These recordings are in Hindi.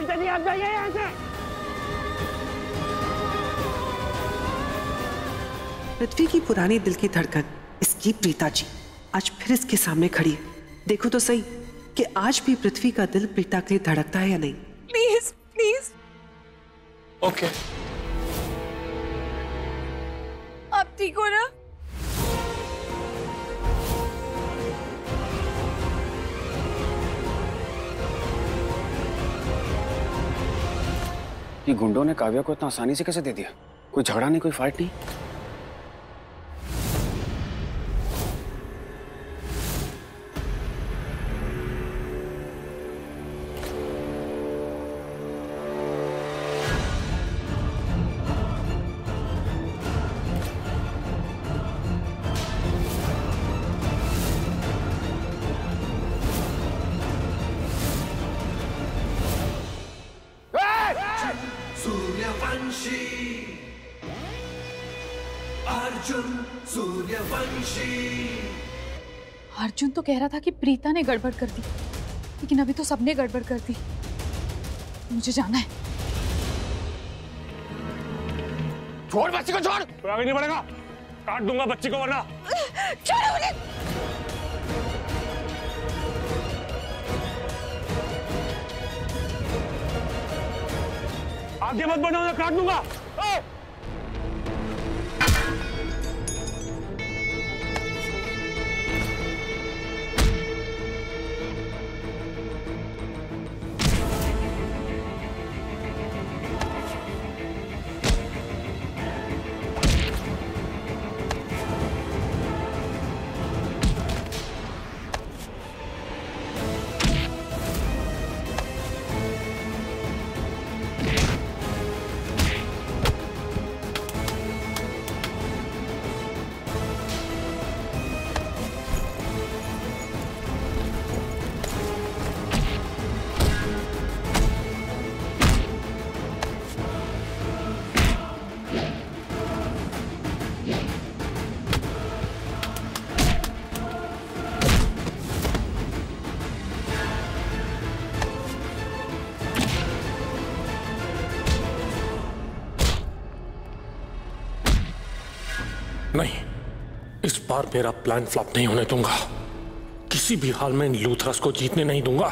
चलिए आप जाइए यहाँ से। पृथ्वी की पुरानी दिल की धड़कन इसकी प्रीता जी आज फिर इसके सामने खड़ी है। देखो तो सही कि आज भी पृथ्वी का दिल प्रीता के लिए धड़कता है या नहीं। Please please. ओके आप ठीक हो ना? ये गुंडों ने काव्या को इतना आसानी से कैसे दे दिया? कोई झगड़ा नहीं, कोई फाइट नहीं। अर्जुन तो कह रहा था कि प्रीता ने गड़बड़ कर दी, लेकिन अभी तो सबने गड़बड़ कर दी। मुझे जाना है। छोड़ बच्ची को, छोड़। तो आगे नहीं बढ़ेगा, काट दूंगा बच्ची को वरना। छोड़ो मुझे। आगे मत बढ़ो, मैं काट दूंगा। नहीं, इस बार मेरा प्लान फ्लॉप नहीं होने दूंगा। किसी भी हाल में इन लूथरस को जीतने नहीं दूंगा।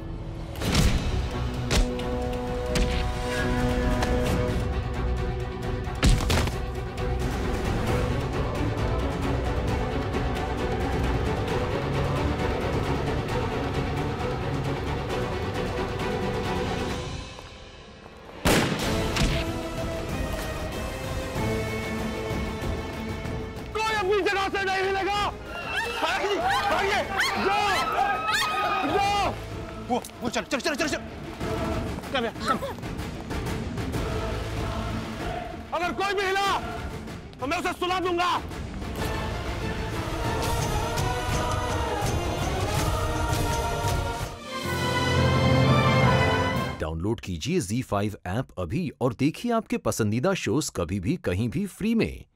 जगह से नहीं मिलेगा। भागिए, वो चल चल चल चल चल। कम। अगर कोई भी हिला तो मैं उसे सुला दूंगा। डाउनलोड कीजिए ZEE5 ऐप अभी और देखिए आपके पसंदीदा शोज कभी भी कहीं भी फ्री में।